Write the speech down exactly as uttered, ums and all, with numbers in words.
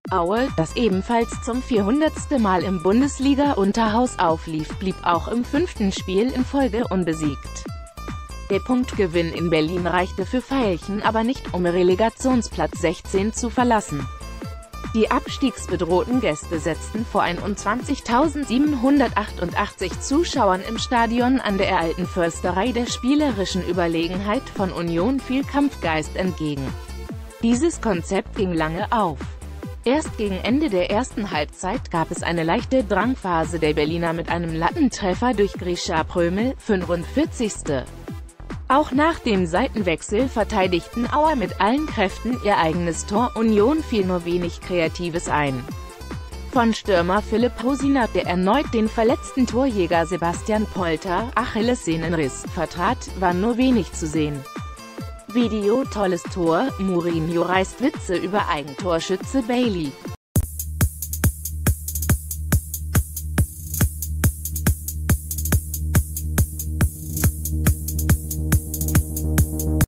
Aue, das ebenfalls zum vierhundertsten Mal im Bundesliga-Unterhaus auflief, blieb auch im fünften Spiel in Folge unbesiegt. Der Punktgewinn in Berlin reichte für Veilchen aber nicht, um Relegationsplatz sechzehn zu verlassen. Die abstiegsbedrohten Gäste setzten vor einundzwanzigtausendsiebenhundertachtundachtzig Zuschauern im Stadion an der Alten Försterei der spielerischen Überlegenheit von Union viel Kampfgeist entgegen. Dieses Konzept ging lange auf. Erst gegen Ende der ersten Halbzeit gab es eine leichte Drangphase der Berliner mit einem Lattentreffer durch Grisha Prömel, fünfundvierzigsten Auch nach dem Seitenwechsel verteidigten Auer mit allen Kräften ihr eigenes Tor, Union fiel nur wenig Kreatives ein. Von Stürmer Philipp Hosinath, der erneut den verletzten Torjäger Sebastian Polter, Achillessehnenriss, vertrat, war nur wenig zu sehen. Video: tolles Tor, Mourinho reißt Witze über Eigentorschütze Bailey.